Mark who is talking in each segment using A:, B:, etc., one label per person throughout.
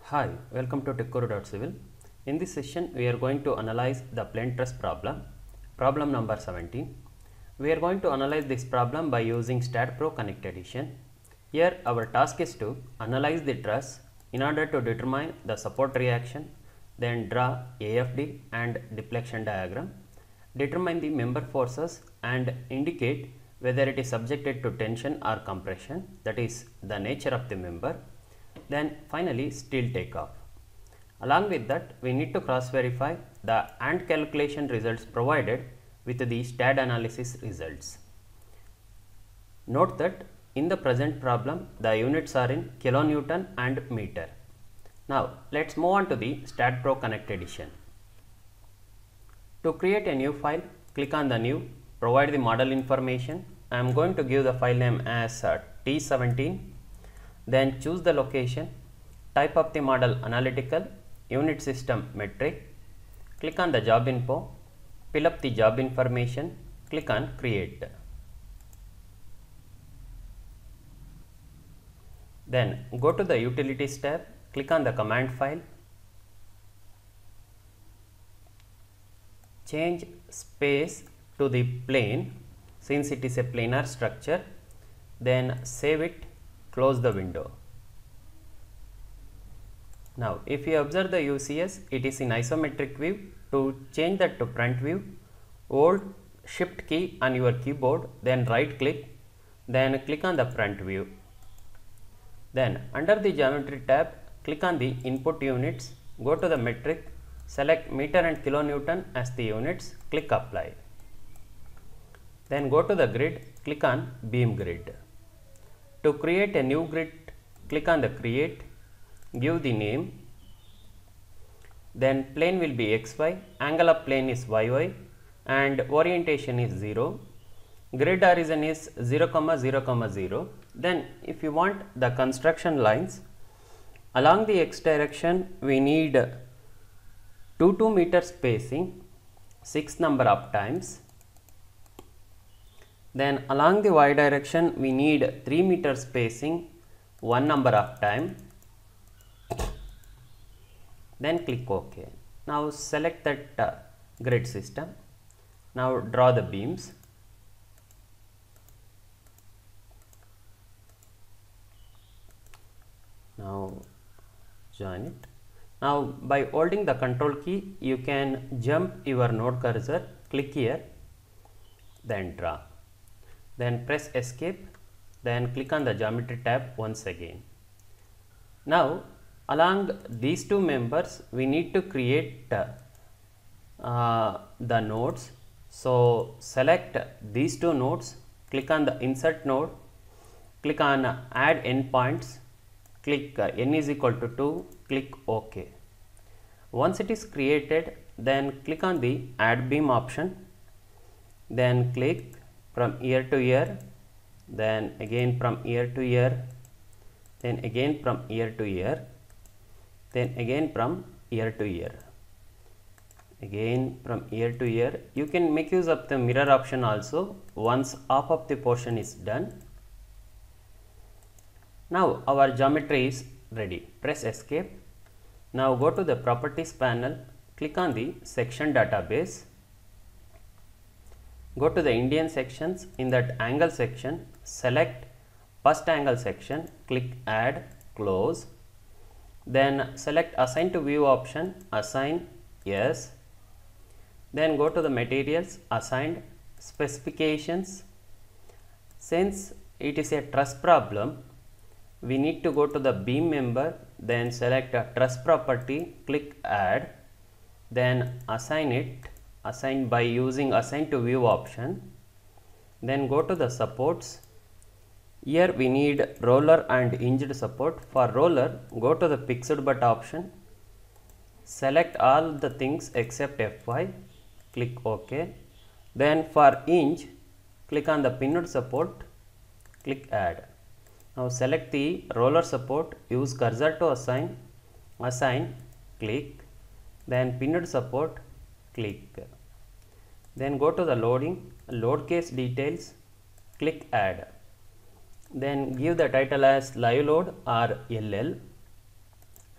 A: Hi, welcome to TechGuru.civil. In this session, we are going to analyze the plane truss problem, problem number 17. We are going to analyze this problem by using StatPro Connect Edition. Here, our task is to analyze the truss in order to determine the support reaction, then draw AFD and deflection diagram, determine the member forces and indicate whether it is subjected to tension or compression, that is the nature of the member. Then finally steel takeoff. Along with that, we need to cross verify the AND calculation results provided with the stat analysis results. Note that in the present problem the units are in kilonewton and meter. Now let's move on to the StatPro Connect Edition. To create a new file, click on the new, provide the model information. I am going to give the file name as T17. Then choose the location, type of the model analytical, unit system metric, click on the job info, fill up the job information, click on create. Then go to the utilities tab, click on the command file, change space to the plane since it is a planar structure, then save it. Close the window. Now if you observe the UCS, it is in isometric view. To change that to front view, hold shift key on your keyboard, then right click, then click on the front view. Then under the geometry tab, click on the input units, go to the metric, select meter and kilonewton as the units, click apply. Then go to the grid, click on beam grid. To create a new grid, click on the create, give the name, then plane will be XY, angle of plane is YY and orientation is 0, grid origin is 0, 0, 0. Then if you want the construction lines, along the X direction we need 2 meter spacing, 6 number of times. Then along the Y direction we need 3 meter spacing, 1 number of time. Then click OK. Now select that grid system. Now draw the beams. Now join it. Now by holding the control key you can jump your node cursor, click here, then draw. Then press escape, then click on the geometry tab once again. Now along these two members we need to create the nodes. So select these two nodes, click on the insert node, click on add endpoints, click n is equal to 2, click OK. Once it is created, then click on the add beam option, then click from ear to ear, then again from ear to ear, then again from ear to ear, then again from ear to ear, again from ear to ear. You can make use of the mirror option also once half of the portion is done. Now our geometry is ready. Press escape. Now go to the properties panel, click on the section database. Go to the Indian sections. In that angle section, select first angle section, click add, close. Then select assign to view option, assign yes. Then go to the materials, assigned specifications. Since it is a truss problem, we need to go to the beam member, then select a truss property, click add, then assign it. Assign by using assign to view option, then go to the supports. Here we need roller and hinged support. For roller, go to the fixed butt option, select all the things except FY, click OK. Then for hinge, click on the pinned support, click add. Now select the roller support, use cursor to assign, click, then pinned support, click. Then go to the loading, load case details, click add. Then give the title as live load or LL.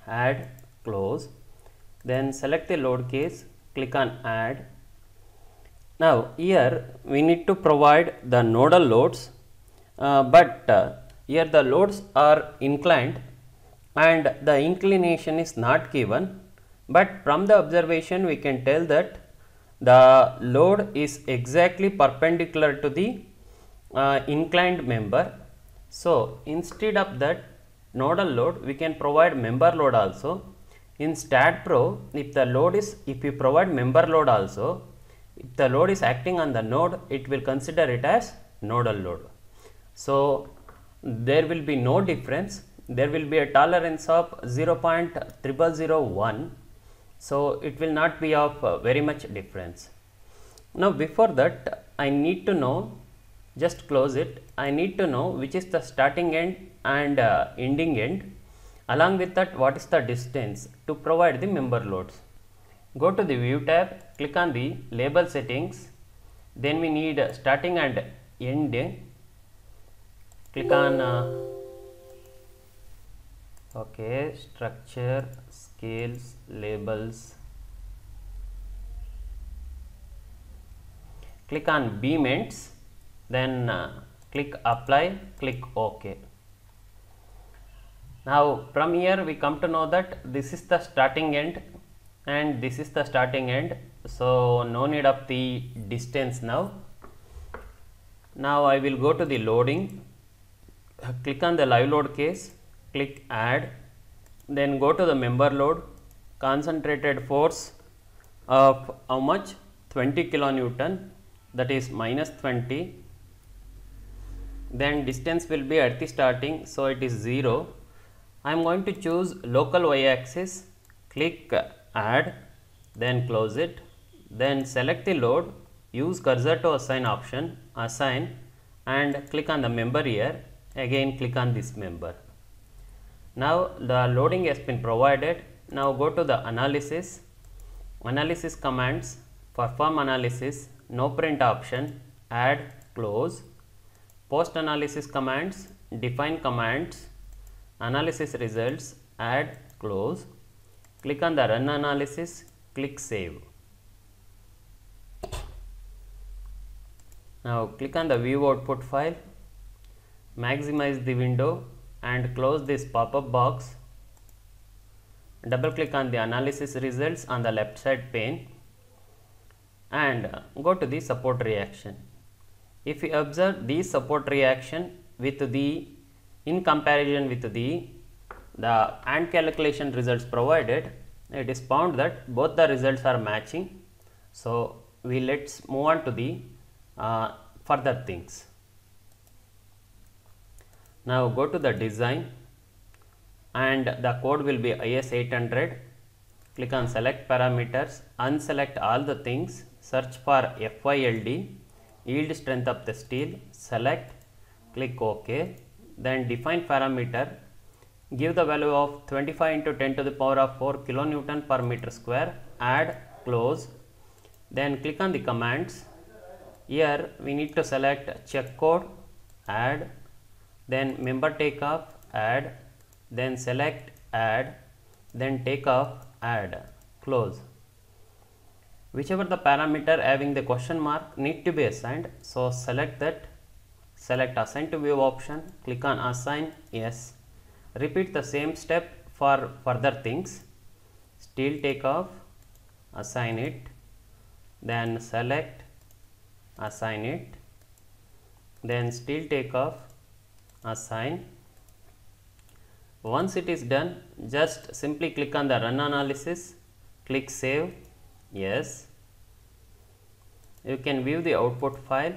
A: add, close, then select the load case, click on add. Now here we need to provide the nodal loads, but here the loads are inclined and the inclination is not given, but from the observation we can tell that the load is exactly perpendicular to the inclined member. So instead of that nodal load we can provide member load also. In StatPro, if you provide member load also, if the load is acting on the node, it will consider it as nodal load. So there will be no difference. There will be a tolerance of 0.0001. So it will not be of very much difference. Now before that I need to know, just close it, I need to know which is the starting end and ending end. Along with that, what is the distance to provide the member loads. Go to the view tab, click on the label settings, then we need starting and end. Click on structure, scales, labels, click on beam ends, then click apply, click OK. Now from here we come to know that this is the starting end and this is the starting end, so no need of the distance now. Now I will go to the loading, click on the live load case, click add, then go to the member load, concentrated force of how much, 20 kilonewton, that is minus 20, then distance will be at the starting, so it is 0. I am going to choose local y axis, click add, then close it, then select the load, use cursor to assign option, assign, and click on the member here, again click on this member. Now the loading has been provided. Now go to the analysis, analysis commands, perform analysis, no print option, add, close, post analysis commands, define commands, analysis results, add, close, click on the run analysis, click save. Now click on the view output file, maximize the window and close this pop-up box, double click on the analysis results on the left side pane and go to the support reaction. If you observe the support reaction with the in comparison with the AND calculation results provided, it is found that both the results are matching. So let's move on to the further things. Now go to the design and the code will be IS800. Click on select parameters, unselect all the things, search for FYLD, yield strength of the steel, select, click OK. Then define parameter, give the value of 25 into 10 to the power of 4 kilonewton per meter square, add, close, then click on the commands. Here we need to select check code, add, then member takeoff, add, then select add, then takeoff, add, close. Whichever the parameter having the question mark need to be assigned, so select that. Select assign to view option, click on assign, yes. Repeat the same step for further things. Steel takeoff, assign it, then select, assign it, then steel takeoff, assign. Once it is done, just simply click on the run analysis, click save, yes. You can view the output file.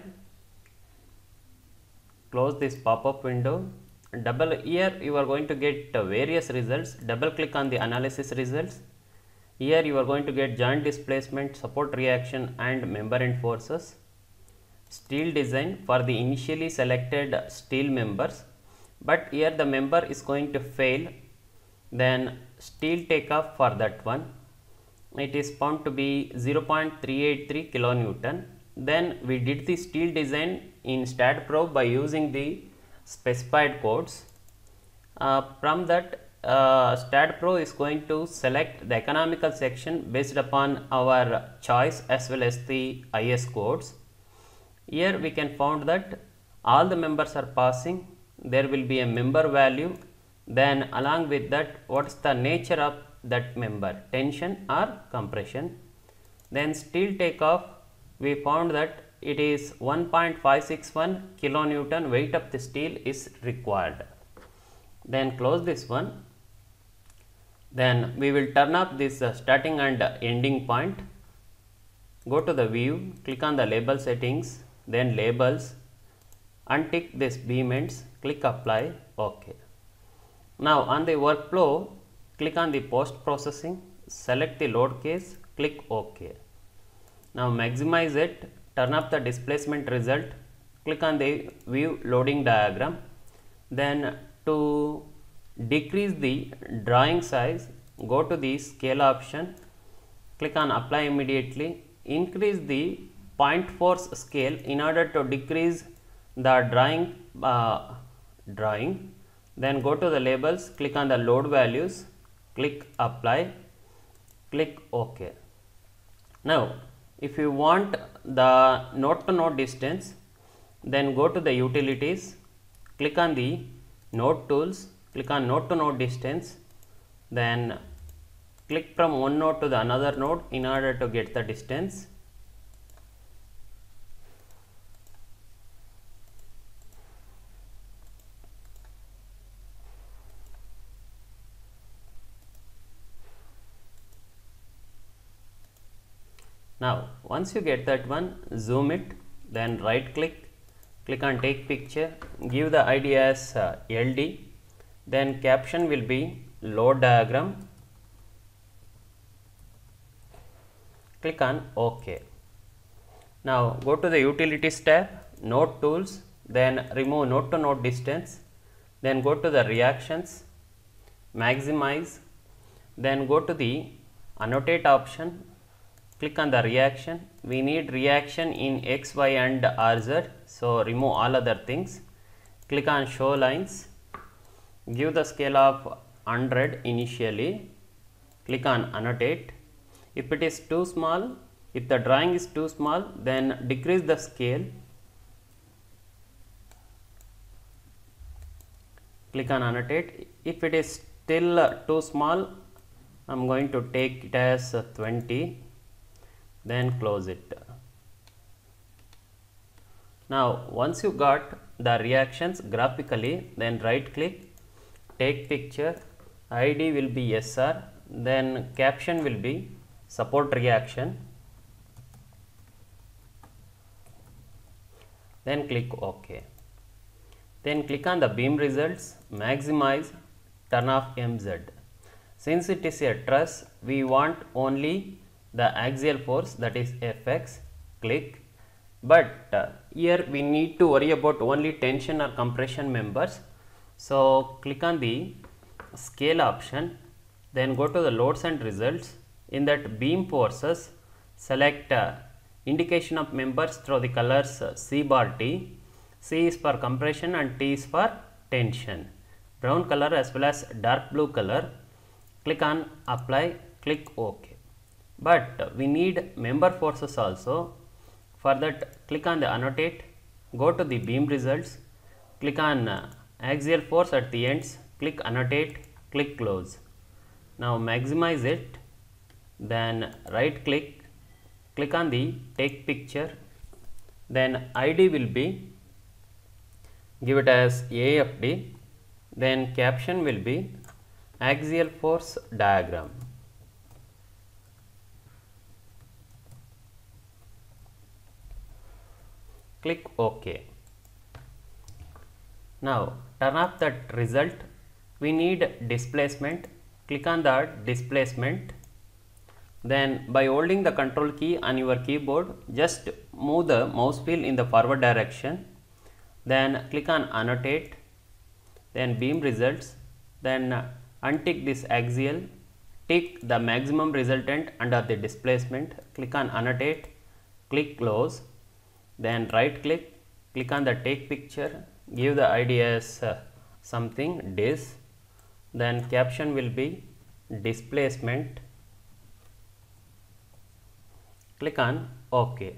A: Close this pop-up window, here you are going to get various results, double click on the analysis results. Here you are going to get joint displacement, support reaction and member end forces, steel design for the initially selected steel members, but here the member is going to fail, then steel takeoff for that one, it is found to be 0.383 kilonewton. Then we did the steel design in StatPro by using the specified codes. From that StatPro is going to select the economical section based upon our choice as well as the IS codes. Here we can found that all the members are passing. There will be a member value. Then along with that, what's the nature of that member, tension or compression. Then steel takeoff, we found that it is 1.561 kilonewton weight of the steel is required. Then close this one. Then we will turn off this starting and ending point. Go to the view, click on the label settings, then labels, untick this beam ends, click apply, OK. Now on the workflow, click on the post processing, select the load case, click OK. Now maximize it, turn up the displacement result, click on the view loading diagram. Then to decrease the drawing size, go to the scale option, click on apply immediately, increase the point force scale in order to decrease the drawing. Then go to the labels, click on the load values, click apply, click OK. Now if you want the node to node distance, then go to the utilities, click on the node tools, click on node to node distance, then click from one node to the another node in order to get the distance. Now once you get that one, zoom it, then right click, click on take picture, give the ID as LD, then caption will be load diagram, click on OK. Now go to the utilities tab, node tools, then remove node to node distance, then go to the reactions, maximize, then go to the annotate option, click on the reaction. We need reaction in X, Y and RZ, so remove all other things. Click on show lines, give the scale of 100 initially, click on annotate. If it is too small, if the drawing is too small, then decrease the scale. Click on annotate. If it is still too small, I am going to take it as 20. Then close it. Now once you got the reactions graphically, then right click, take picture, ID will be SR, then caption will be support reaction, then click OK. Then click on the beam results, maximize, turn off MZ. Since it is a truss, we want only the axial force, that is Fx, click. But here we need to worry about only tension or compression members. So click on the scale option, then go to the loads and results. In that beam forces, select indication of members through the colors C bar T. C is for compression and T is for tension. Brown color as well as dark blue color. Click on apply, click OK. But we need member forces also. For that, click on the annotate, go to the beam results, click on axial force at the ends, click annotate, click close. Now maximize it, then right click, click on the take picture, then ID will be, give it as AFD, then caption will be axial force diagram. Click OK. Now turn off that result. We need displacement. Click on the displacement. Then by holding the control key on your keyboard, just move the mouse wheel in the forward direction. Then click on annotate. Then beam results. Then untick this axial. Tick the maximum resultant under the displacement. Click on annotate. Click close. Then right click, click on the take picture, give the ID as something dis, then caption will be displacement. Click on OK.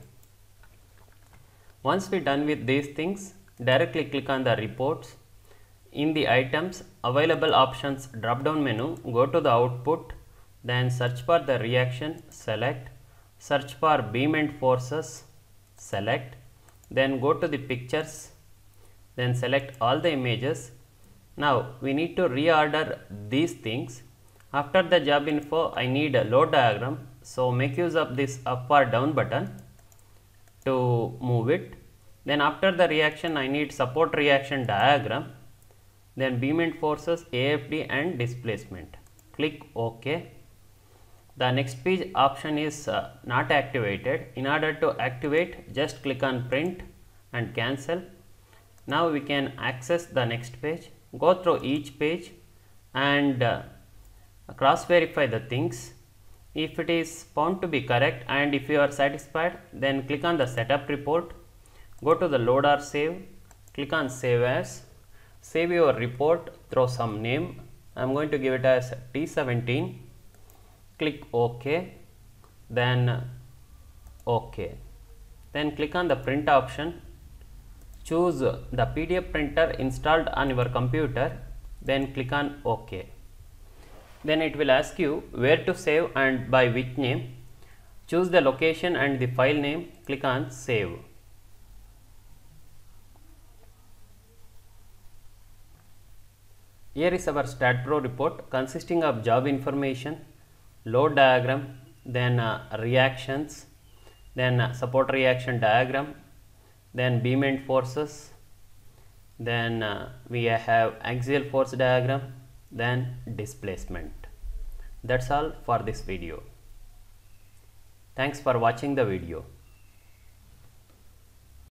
A: Once we done with these things, directly click on the reports. In the items available options drop down menu, go to the output, then search for the reaction, select, search for beam and forces, select, then go to the pictures, then select all the images. Now we need to reorder these things. After the job info, I need a load diagram, so make use of this up or down button to move it. Then after the reaction, I need support reaction diagram, then beam and forces, AFD and displacement. Click OK. The next page option is not activated. In order to activate, just click on print and cancel. Now we can access the next page, go through each page and cross verify the things. If it is found to be correct and if you are satisfied, then click on the setup report, go to the load or save, click on save as, save your report, throw some name. I am going to give it as T17. Click OK, then OK. Then click on the print option, choose the PDF printer installed on your computer, then click on OK. Then it will ask you where to save and by which name. Choose the location and the file name, click on save. Here is our StatPro report consisting of job information, load diagram, then reactions, then support reaction diagram, then beam and forces, then we have axial force diagram, then displacement. That's all for this video. Thanks for watching the video.